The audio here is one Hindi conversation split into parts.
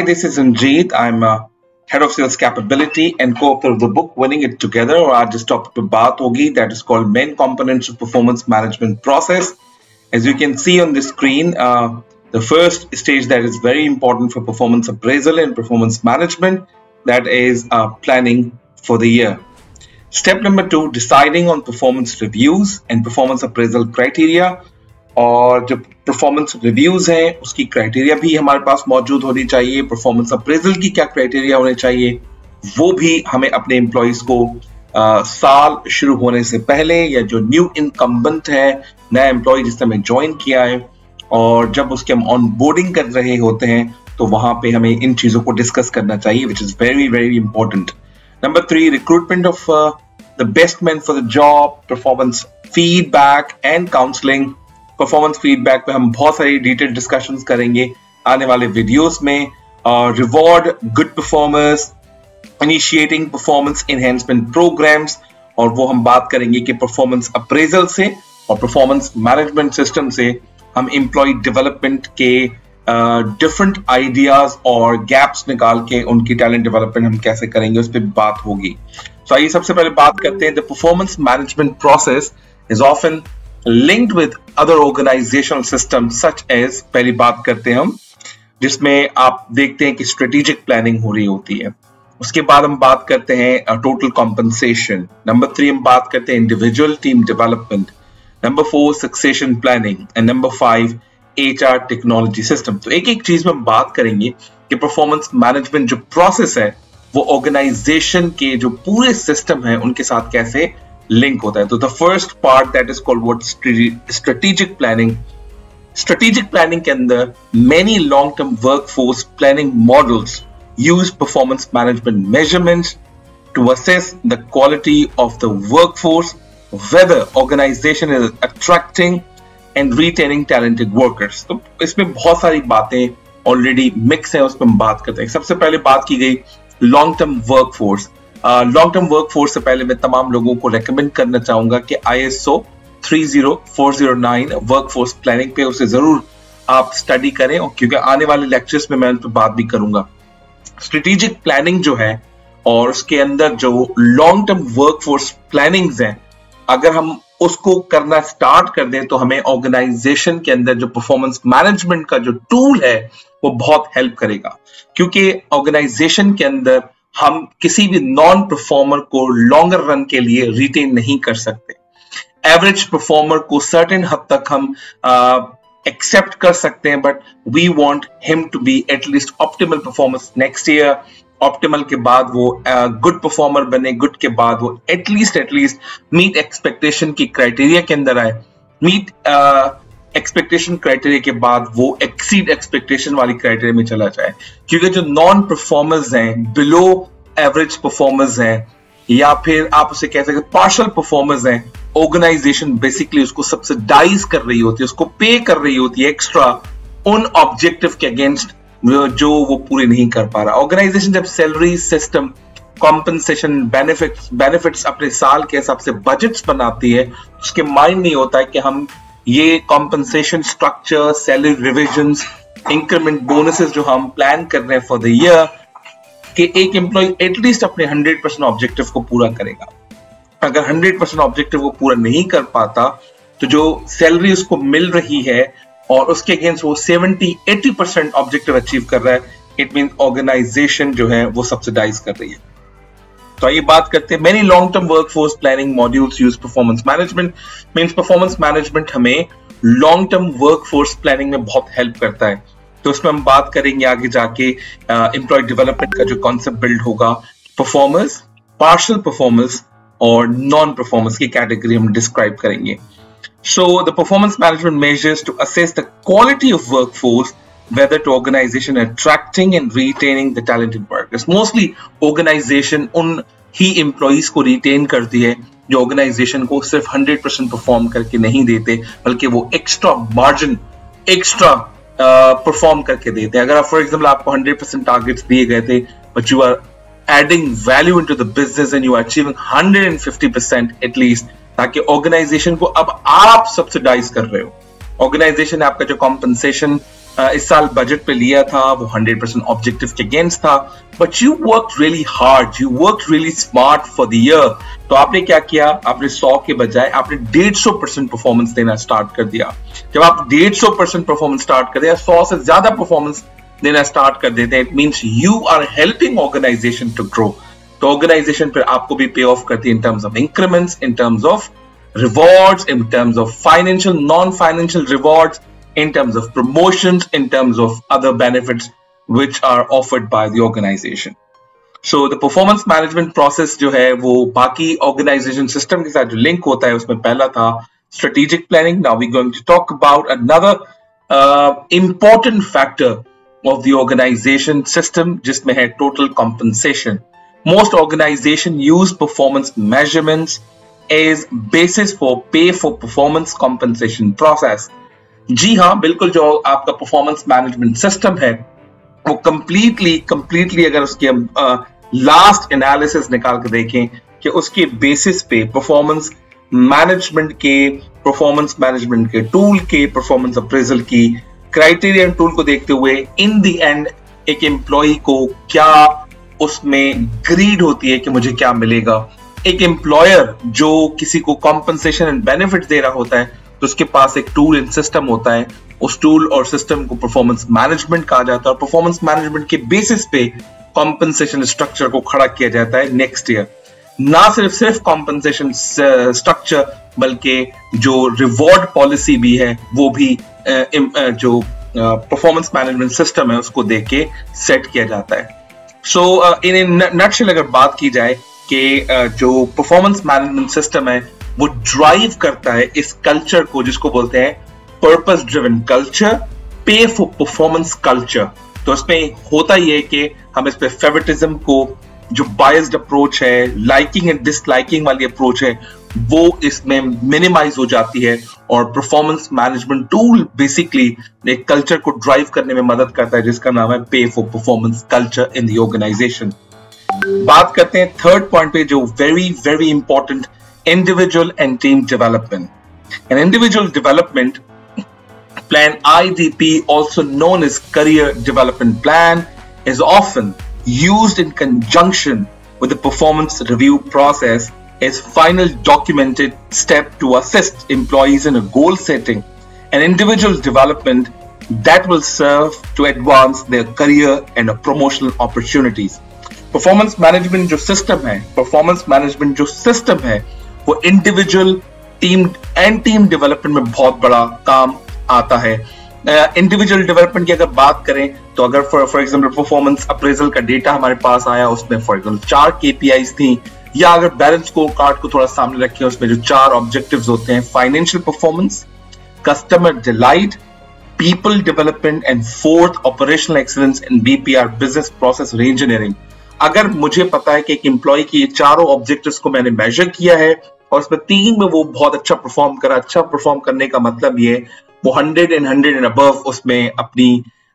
this is Ranjit. I'm Head of Sales Capability and co-author of the book Winning It Together. और आज इस टॉपिक पे बात होगी that is called main components of performance management process. As you can see on the screen, the first stage that is very important for performance appraisal and performance management, that is planning for the year. Step number 2, deciding on performance reviews and performance appraisal criteria. और जो परफॉर्मेंस रिव्यूज हैं उसकी क्राइटेरिया भी हमारे पास मौजूद होनी चाहिए, परफॉर्मेंस अप्रेजल की क्या क्राइटेरिया होने चाहिए वो भी हमें अपने एम्प्लॉइज को साल शुरू होने से पहले या जो न्यू इनकम्बेंट है, नया एम्प्लॉय जिसने हमें ज्वाइन किया है और जब उसके हम ऑन बोर्डिंग कर रहे होते हैं तो वहां पे हमें इन चीजों को डिस्कस करना चाहिए, which is very very important. Number 3, recruitment of the best man for the job, performance feedback and counselling. Performance feedback पे हम बहुत सारी डिटेल डिस्कशंस करेंगे आने वाले वीडियोस में. Reward good performers, initiating performance enhancement programmes, और वो हम बात करेंगे कि परफॉर्मेंस अप्रेजल से और परफॉर्मेंस मैनेजमेंट सिस्टम से हम एम्प्लॉय डेवलपमेंट के डिफरेंट आइडियाज और गैप्स निकाल के उनकी टैलेंट डेवलपमेंट हम कैसे करेंगे उस पर बात होगी. तो आइए सबसे पहले बात करते हैं. The performance management process is often linked with other organizational systems such as, पहली बात करते हैं हम जिसमें आप देखते हैं कि स्ट्रेटेजिक प्लानिंग हो रही होती है. उसके बाद हम बात करते हैं टोटल कॉम्पनसेशन. नंबर 3 हम बात करते हैं individual team development. Number 4 succession planning and number 5 HR technology system. तो एक एक चीज में हम बात करेंगे कि परफॉर्मेंस मैनेजमेंट जो प्रोसेस है वो ऑर्गेनाइजेशन के जो पूरे सिस्टम है उनके साथ कैसे लिंक होता है. तो the first part that is called what strategic planning. Strategic planning के अंदर many long term workforce planning models use performance management measurements to assess the quality of the workforce, whether organisation is attracting and retaining talented workers. तो इसमें बहुत सारी बातें ऑलरेडी मिक्स है, उस पर हम बात करते हैं. सबसे पहले बात की गई long term workforce. Long term workforce से पहले मैं तमाम लोगों को रेकमेंड करना चाहूंगा कि ISO 30409 वर्कफोर्स प्लानिंग पे उसे जरूर आप स्टडी करें, और क्योंकि आने वाले लेक्चर्स में मैं उस पर बात भी करूंगा. स्ट्रेटेजिक प्लानिंग जो है और उसके अंदर जो लॉन्ग टर्म वर्कफोर्स प्लानिंग्स हैं, अगर हम उसको करना स्टार्ट कर दें तो हमें ऑर्गेनाइजेशन के अंदर जो परफॉर्मेंस मैनेजमेंट का जो टूल है वो बहुत हेल्प करेगा. क्योंकि ऑर्गेनाइजेशन के अंदर हम किसी भी नॉन परफॉर्मर को लॉन्गर रन के लिए रिटेन नहीं कर सकते. एवरेज परफॉर्मर को सर्टेन हद तक हम एक्सेप्ट कर सकते हैं, but we want him to be at least optimal performance next year. Optimal के बाद वो गुड परफॉर्मर बने, गुड के बाद वो एटलीस्ट मीट एक्सपेक्टेशन की क्राइटेरिया के अंदर आए, मीट एक्सपेक्टेशन क्राइटेरिया के बाद वो एक्सीड एक्सपेक्टेशन वाली क्राइटेरिया में चला जाए. क्योंकि जो नॉन परफॉर्मर्स हैं, बिलो एवरेज परफॉर्मर्स हैं, या फिर आप उसे कह सकते पार्शियल परफॉर्मर्स हैं, ऑर्गेनाइजेशन बेसिकली उसको सब्सिडाइज कर रही होती है, उसको पे कर रही होती है एक्स्ट्रा उन ऑब्जेक्टिव के अगेंस्ट जो वो पूरे नहीं कर पा रहा. ऑर्गेनाइजेशन जब सैलरी सिस्टम, कॉम्पनसेशन, बेनिफिट्स अपने साल के हिसाब से बजट्स बनाती है, उसके माइंड नहीं होता है कि हम ये compensation structure, salary revisions, increment, bonuses जो हम प्लान कर रहे हैं फॉर द ईयर कि एक एम्प्लॉय एटलीस्ट अपने 100% ऑब्जेक्टिव को पूरा करेगा. अगर 100% ऑब्जेक्टिव को पूरा नहीं कर पाता तो जो सैलरी उसको मिल रही है और उसके अगेंस्ट वो 70-80% ऑब्जेक्टिव अचीव कर रहा है, इट मीन ऑर्गेनाइजेशन जो है वो सब्सिडाइज कर रही है. तो आइए बात करते हैं. Many long term workforce planning modules use performance management. Means performance management हमें लॉन्ग टर्म वर्कफोर्स प्लानिंग में बहुत हेल्प करता है. तो उसमें हम बात करेंगे आगे जाके एम्प्लॉय डेवलपमेंट का जो कॉन्सेप्ट बिल्ड होगा, परफॉर्मर्स, पार्शियल परफॉर्मर्स और नॉन परफॉर्मर्स की कैटेगरी हम डिस्क्राइब करेंगे. So the performance management measures to assess the quality of workforce, whether to organization attracting and retaining the talented workers. Mostly organization उन ही employees को retain करती है जो organization को सिर्फ 100% perform करके नहीं देते, बल्कि वो extra margin, extra perform करके देते हैं. अगर आप for example आपको 100% targets दिए गए थे, but you are adding value into the business and you are achieving 150% at least, ताकि organization को अब आप subsidize कर रहे हो. Organization आपका जो compensation इस साल बजट पे लिया था वो 100% ऑब्जेक्टिव के अगेंस्ट था, but you work really hard, you work really smart for the year. तो आपने क्या किया, आपने 100 के बजाय आपने 150% परफॉर्मेंस देना स्टार्ट कर दिया। जब आप 150% परफॉर्मेंस स्टार्ट कर दिया, 100 से ज्यादा परफॉर्मेंस देना स्टार्ट कर देते हैं, it means you are helping organisation to grow. तो ऑर्गेनाइजेशन फिर आपको भी पे ऑफ करती है in terms of increments, in terms of rewards, in terms of financial, non financial rewards, in terms of promotions, in terms of other benefits which are offered by the organization. So the performance management process जो है वो बाकी organization system के साथ जो link होता है, उसमें पहला था strategic planning. Now we're going to talk about another important factor of the organization system, जिसमें है total compensation. Most organization use performance measurements as basis for pay for performance compensation process. जी हाँ, बिल्कुल, जो आपका परफॉर्मेंस मैनेजमेंट सिस्टम है वो कंप्लीटली अगर उसके लास्ट एनालिसिस निकाल के देखें कि उसके बेसिस पे परफॉर्मेंस मैनेजमेंट के टूल के परफॉर्मेंस अप्रेजल की क्राइटेरियन टूल को देखते हुए इन द एंड एक एम्प्लॉय को क्या उसमें ग्रीड होती है कि मुझे क्या मिलेगा। एक एम्प्लॉयर जो किसी को कॉम्पनसेशन एंड बेनिफिट दे रहा होता है तो उसके पास एक टूल एंड सिस्टम होता है, उस टूल और सिस्टम को परफॉर्मेंस मैनेजमेंट कहा जाता है और परफॉर्मेंस मैनेजमेंट के बेसिस पे कॉम्पनसेशन स्ट्रक्चर को खड़ा किया जाता है नेक्स्ट ईयर। ना सिर्फ कॉम्पनसेशन स्ट्रक्चर बल्कि जो रिवॉर्ड पॉलिसी भी है वो भी जो परफॉर्मेंस मैनेजमेंट सिस्टम है उसको देख के सेट किया जाता है। सो इन नटशेल अगर बात की जाए कि जो परफॉर्मेंस मैनेजमेंट सिस्टम है वो ड्राइव करता है इस कल्चर को जिसको बोलते हैं purpose driven culture, pay for performance culture. तो इसमें होता ही है कि हम इस पे फेवरेटिज्म को, जो बायस्ड अप्रोच है, लाइकिंग एंड डिसलाइकिंग वाली अप्रोच है, वो इसमें मिनिमाइज हो जाती है और परफॉर्मेंस मैनेजमेंट टूल बेसिकली एक कल्चर को ड्राइव करने में मदद करता है जिसका नाम है pay for performance culture in the organisation. बात करते हैं थर्ड पॉइंट पे जो very important, individual and team development. An individual development plan, IDP, also known as career development plan, is often used in conjunction with the performance review process as final documented step to assist employees in a goal setting and individual development that will serve to advance their career and promotional opportunities. Performance management जो system है वो individual, team and team development में बहुत बड़ा काम आता है। इंडिविजुअल डेवलपमेंट की अगर बात करें तो अगर फॉर एग्जांपल परफॉर्मेंस अप्रेजल का डेटा हमारे पास आया, उसमें फॉर एग्जांपल 4 KPIs थी, या अगर बैलेंस स्कोर कार्ड को थोड़ा सामने रखें उसमें जो 4 ऑब्जेक्टिव्स होते हैं, financial performance, customer delight, people development and fourth operational excellence in BPR, business process reengineering. अगर मुझे पता है कि एक एम्प्लॉय की ये चारों ऑब्जेक्टिव्स को मैंने मेजर किया है और उसमें 3 में वो बहुत अच्छा परफॉर्म करने का मतलब ये वो 100 एंड अबव उसमें अपनी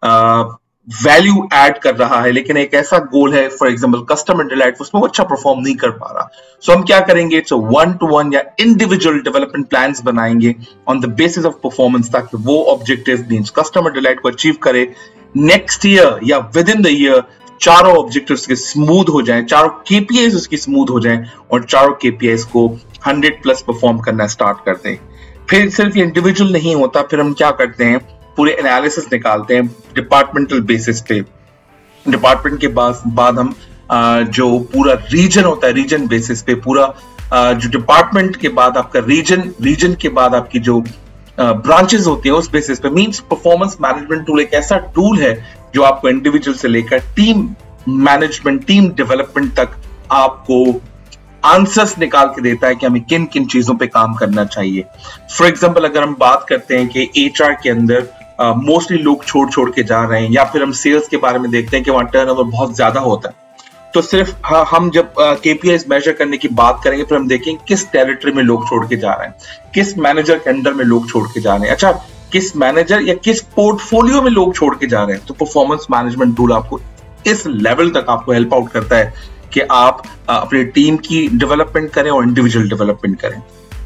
वैल्यू ऐड कर रहा है, लेकिन एक ऐसा गोल है फॉर एग्जांपल कस्टमर डिलाइट, उसमें वो अच्छा परफॉर्म नहीं कर पा रहा। सो हम क्या करेंगे, इट्स 1-to-1 या इंडिविजुअल डेवलपमेंट प्लान्स बनाएंगे on the basis of performance, ताकि वो ऑब्जेक्टिव मींस कस्टमर डिलाइट को अचीव करे नेक्स्ट ईयर या विद इन द ईयर। चारों ऑब्जेक्टिव्स के स्मूथ हो जाएं, चारों KPIs उसकी स्मूथ हो जाएं और चारों KPIs को 100+ परफॉर्म करना स्टार्ट कर दें। फिर सिर्फ ये इंडिविजुअल नहीं होता, फिर हम क्या करते हैं, पूरे एनालिसिस निकालते हैं डिपार्टमेंटल बेसिस पे। डिपार्टमेंट के बाद हम जो पूरा रीजन होता है, रीजन बेसिस पे पूरा जो डिपार्टमेंट के बाद आपका रीजन के बाद आपकी जो ब्रांचेस होती है उस बेसिस पे। मींस परफॉर्मेंस मैनेजमेंट टूल एक ऐसा टूल है जो आपको इंडिविजुअल से लेकर टीम मैनेजमेंट, टीम डेवलपमेंट तक आपको आंसर्स निकाल के देता है कि हमें किन किन चीजों पे काम करना चाहिए। फॉर एग्जांपल अगर हम बात करते हैं कि HR के अंदर मोस्टली लोग छोड़ के जा रहे हैं, या फिर हम सेल्स के बारे में देखते हैं कि वहां टर्नओवर बहुत ज्यादा होता है, तो सिर्फ हम जब KPIs मेजर करने की बात करेंगे फिर हम देखेंगे किस टेरिटरी में लोग छोड़ के जा रहे हैं, किस मैनेजर के अंडर में लोग छोड़ के जा रहे हैं, अच्छा किस मैनेजर या किस पोर्टफोलियो में लोग छोड़ के जा रहे हैं। तो परफॉर्मेंस मैनेजमेंट टूल आपको इस लेवल तक आपको हेल्प आउट करता है कि आप अपनी टीम की डेवलपमेंट करें और इंडिविजुअल डेवलपमेंट करें।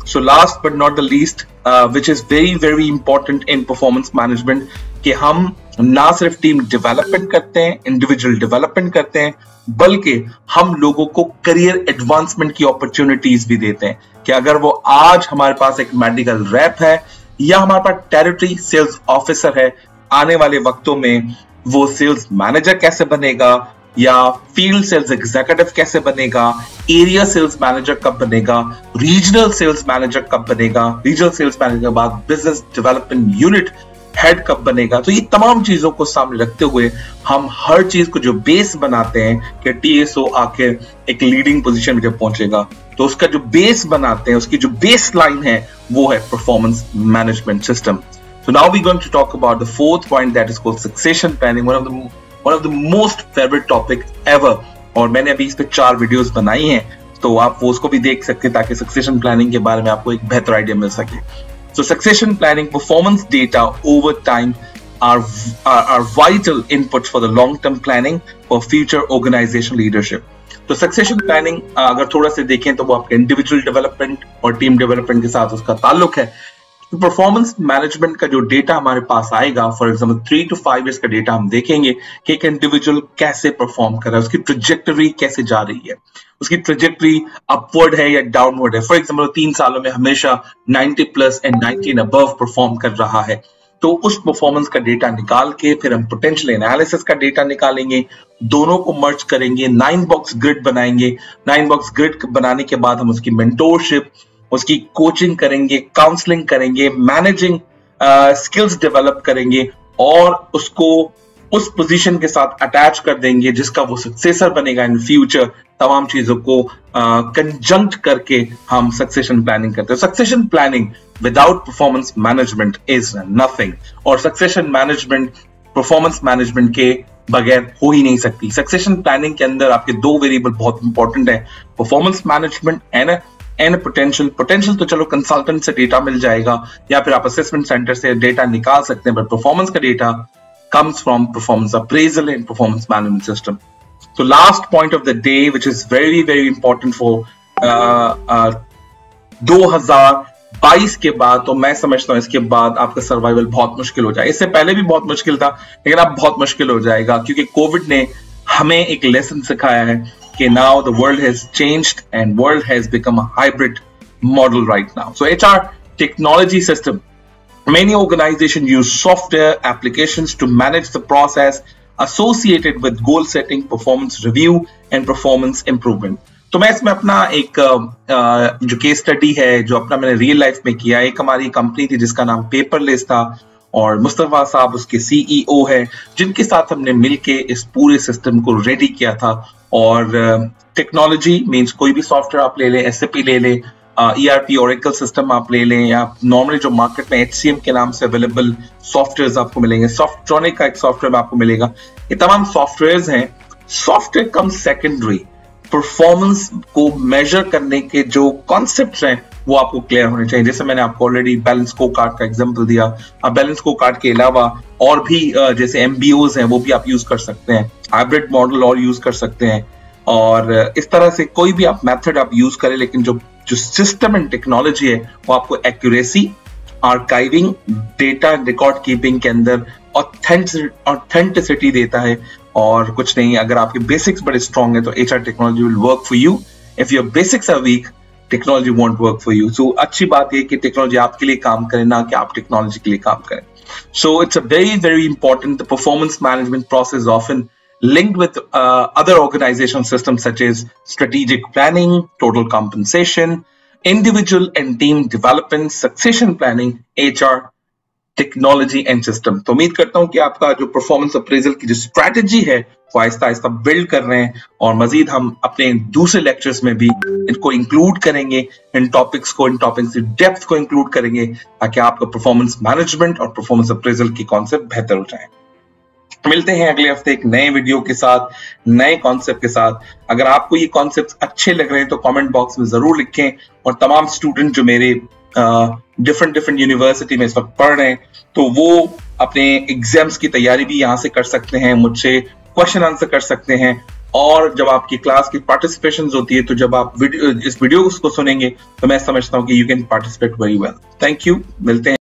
So last but not the least, which is very very important in performance management, कि हम ना सिर्फ टीम डेवलपमेंट करते हैं, इंडिविजुअल डेवलपमेंट करते हैं, बल्कि हम लोगों को करियर एडवांसमेंट की अपॉर्चुनिटीज भी देते हैं। कि अगर वो आज हमारे पास एक मेडिकल रैप है या हमारे पास टेरिटरी सेल्स ऑफिसर है, आने वाले वक्तों में वो सेल्स मैनेजर कैसे बनेगा या फील्ड सेल्स एग्जीक्यूटिव कैसे बनेगा, एरिया सेल्स मैनेजर कब बनेगा, रीजनल सेल्स मैनेजर कब बनेगा, रीजनल सेल्स मैनेजर के बाद बिजनेस डेवलपमेंट यूनिट हेड कब बनेगा। तो ये तमाम चीजों को सामने रखते हुए हम हर चीज को जो बेस बनाते हैं कि टीएसओ आके एक लीडिंग पोजीशन में जब पहुंचेगा, तो उसका जो बेस बनाते हैं, उसकी जो बेस लाइन है, वो है performance management system. So now we're going to talk about the fourth point, that is called succession planning, one of the most favorite topic ever. और मैंने अभी इस पे 4 वीडियोस बनाई हैं, तो आप वो उसको भी देख सकते हैं ताकि सक्सेशन प्लानिंग के बारे में आपको एक बेहतर आइडिया मिल सके। So succession planning, performance data over time are vital inputs for the long-term planning for future organizational leadership. तो सक्सेशन प्लानिंग अगर थोड़ा से देखें तो वो आपके इंडिविजुअल डेवलपमेंट और टीम डेवलपमेंट के साथ उसका ताल्लुक है। तो परफॉर्मेंस मैनेजमेंट का जो डेटा हमारे पास आएगा, फॉर एग्जांपल 3 to 5 इयर्स का डेटा हम देखेंगे कि एक इंडिविजुअल कैसे परफॉर्म कर रहा है, उसकी ट्रेजेक्टरी कैसे जा रही है, उसकी ट्रेजेक्टरी अपवर्ड है या डाउनवर्ड है। फॉर एग्जांपल 3 सालों में हमेशा 90+ एंड 90 अबव परफॉर्म कर रहा है, तो उस परफॉर्मेंस का डेटा निकाल के फिर हम पोटेंशियल एनालिसिस का डेटा निकालेंगे, दोनों को मर्ज करेंगे, 9 बॉक्स ग्रिड बनाएंगे। 9 बॉक्स ग्रिड बनाने के बाद हम उसकी मेंटोरशिप, उसकी कोचिंग करेंगे, काउंसलिंग करेंगे, मैनेजिंग स्किल्स डेवलप करेंगे और उसको उस पोजीशन के साथ अटैच कर देंगे जिसका वो सक्सेसर बनेगा इन फ्यूचर। तमाम चीजों को कंजंक्ट करके हम सक्सेशन प्लानिंग करते हैं। Succession planning without performance management is nothing, और सक्सेशन मैनेजमेंट परफॉर्मेंस मैनेजमेंट के बगैर हो ही नहीं सकती। सक्सेशन प्लानिंग के अंदर आपके 2 वेरिएबल बहुत इंपॉर्टेंट है, performance management and potential. Potential तो चलो कंसल्टेंट से डेटा मिल जाएगा या फिर आप असेसमेंट सेंटर से डेटा निकाल सकते हैं, बट परफॉर्मेंस का data comes from performance appraisal and performance management system. So last point of the day, which is very very important for 2022 के बाद, तो मैं समझता हूँ इसके बाद आपका सर्वाइवल बहुत मुश्किल हो जाए। इससे पहले भी बहुत मुश्किल था, लेकिन अब बहुत मुश्किल हो जाएगा क्योंकि कोविड ने हमें एक लेसन सिखाया है कि now the world has changed and world has become a hybrid model right now. So HR technology system, many organizations use software applications to manage the process associated with goal setting, performance review and performance improvement. तो मैं इसमें अपना एक जो केस स्टडी है, जो अपना मैंने रियल लाइफ में किया, एक हमारी कंपनी थी जिसका नाम पेपरलेस था और मुस्तफा साहब उसके सीईओ है, जिनके साथ हमने मिलके इस पूरे सिस्टम को रेडी किया था। और टेक्नोलॉजी मीन्स कोई भी सॉफ्टवेयर आप ले लें, एसएपी ले लें, ERP ओरेकल सिस्टम आप ले लें, या नॉर्मली जो मार्केट में HCM के नाम से अवेलेबल सॉफ्टवेयर्स आपको मिलेंगे, सॉफ्टट्रॉनिक का एक सॉफ्टवेयर आपको मिलेगा, ये तमाम सॉफ्टवेयर्स हैं। सॉफ्टवेयर कम सेकेंडरी, परफॉर्मेंस को मेजर करने के जो कॉन्सेप्ट्स हैं वो आपको क्लियर होने चाहिए। जैसे मैंने आपको ऑलरेडी बैलेंस स्कोरकार्ड का एग्जांपल दिया, आप बैलेंस स्कोरकार्ड के अलावा और भी जैसे MBOs हैं वो भी आप यूज कर सकते हैं, हाइब्रिड मॉडल और यूज कर सकते हैं, और इस तरह से कोई भी आप मेथड आप यूज करें, लेकिन जो सिस्टम एंड टेक्नोलॉजी है वो आपको accuracy, archiving, data record keeping के अंदर ऑथेंटिसिटी देता है और कुछ नहीं। अगर आपके बेसिक्स बड़े स्ट्रॉन्ग है तो HR technology will work for you. If your basics are weak, technology won't work for you. So अच्छी बात है कि टेक्नोलॉजी आपके लिए काम करे, ना कि आप टेक्नोलॉजी के लिए काम करें। So it's a very very important, the performance management process often linked with other organizational systems such as strategic planning, total compensation, individual and team development, succession planning, HR, technology and system. तो उम्मीद करता हूं कि आपका जो परफॉर्मेंस अप्रेजल की जो स्ट्रैटेजी है वो आहिस्ता आहिस्ता बिल्ड कर रहे हैं, और मजीद हम अपने दूसरे लेक्चर्स में भी इनको इंक्लूड करेंगे, इन टॉपिक्स की डेप्थ को इंक्लूड करेंगे, ताकि आपका परफॉर्मेंस मैनेजमेंट और परफॉर्मेंस अप्रेजल की कॉन्सेप्ट बेहतर हो जाए। मिलते हैं अगले हफ्ते एक नए वीडियो के साथ, नए कॉन्सेप्ट के साथ। अगर आपको ये कॉन्सेप्ट अच्छे लग रहे हैं तो कमेंट बॉक्स में जरूर लिखें, और तमाम स्टूडेंट जो मेरे डिफरेंट यूनिवर्सिटी में इस वक्त पढ़ रहे हैं तो वो अपने एग्जाम्स की तैयारी भी यहाँ से कर सकते हैं, मुझसे क्वेश्चन आंसर कर सकते हैं, और जब आपकी क्लास की पार्टिसिपेशन होती है, तो जब आप इस वीडियो को सुनेंगे तो मैं समझता हूँ कि you can participate very well. Thank you, मिलते हैं।